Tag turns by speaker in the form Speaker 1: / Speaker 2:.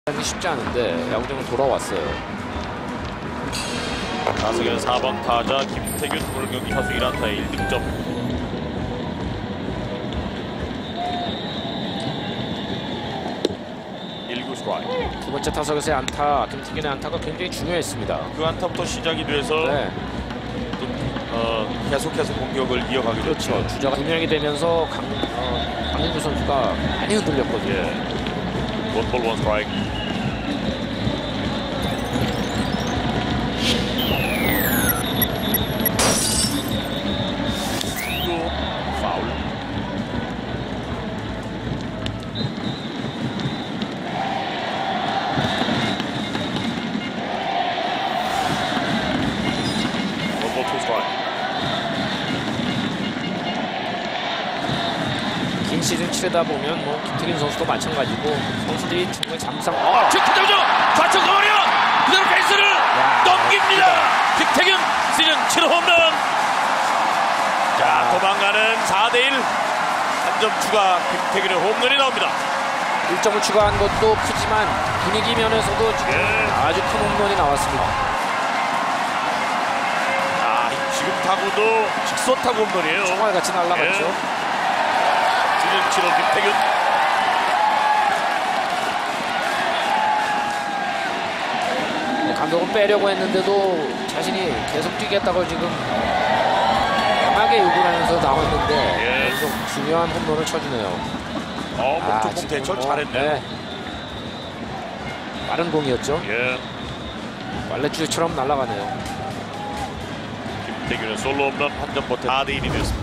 Speaker 1: 하기 쉽지 않은데 야구장은 돌아왔어요.
Speaker 2: 타석에는 4번 타자 김태균, 오늘 경기 타수 1안타에 1득점.
Speaker 1: 두 번째 타석에서의 안타, 김태균의 안타가 굉장히 중요했습니다.
Speaker 2: 그 안타부터 시작이 돼서 또, 계속해서 공격을 이어가게 됐죠.
Speaker 1: 그렇죠. 주자가 2명이 되면서 강민구 선수가 많이 흔들렸거든요.
Speaker 2: 원볼 원 스트라이크. 파울. 원볼 투 스트라이크.
Speaker 1: 긴 시즌 치르다 보면 뭐 김태균 선수도 마찬가지고 선수들이 정말 잠상.
Speaker 2: 지금 그대로 좌측 거머리 그대로 베이스를 넘깁니다. 김태균 시즌 7호 홈런. 자, 도망가는 4대1 한 점 추가. 김태균의 홈런이 나옵니다.
Speaker 1: 1점을 추가한 것도 크지만 분위기 면에서도 지금 아주 큰 홈런이 나왔습니다.
Speaker 2: 지금 타구도 직선 타구 홈런이에요.
Speaker 1: 총알같이 날아갔죠.
Speaker 2: 시즌 7호 김태균.
Speaker 1: 감독은 빼려고 했는데도 자신이 계속 뛰겠다고 지금 강하게 요구를 하면서 나왔는데 계속 중요한 홈런을 쳐주네요.
Speaker 2: 목적공 대처 잘했네.
Speaker 1: 빠른 공이었죠. 빨래줄처럼 날아가네요.
Speaker 2: 김태균의 솔로 홈런 한 점 보태 4대1이 됐습니다.